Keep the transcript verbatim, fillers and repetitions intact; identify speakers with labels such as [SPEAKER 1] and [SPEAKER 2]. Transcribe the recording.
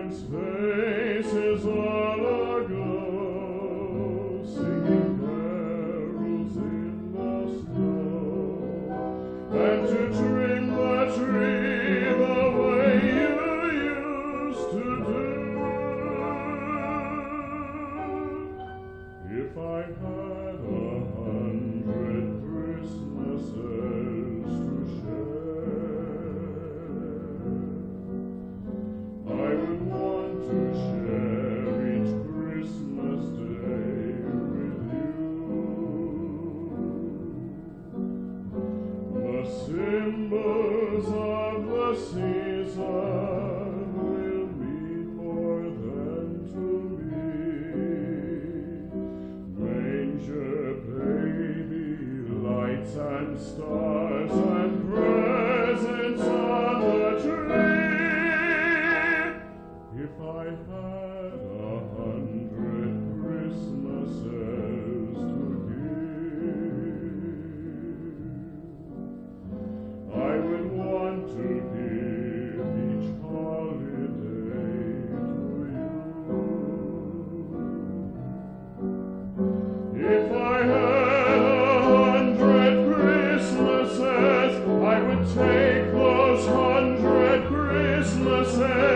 [SPEAKER 1] Faces all aglow, singing carols in the snow, and to trim the tree the way you used to do. If I had a hundred Christmases to share, I would want to share each Christmas day with you. The symbols of the season will mean more than to me. Manger, baby, lights and stars and presents on the tree. If I had a hundred Christmases to give, I would want to give each holiday to you. If I had a hundred Christmases, I would take those hundred Christmases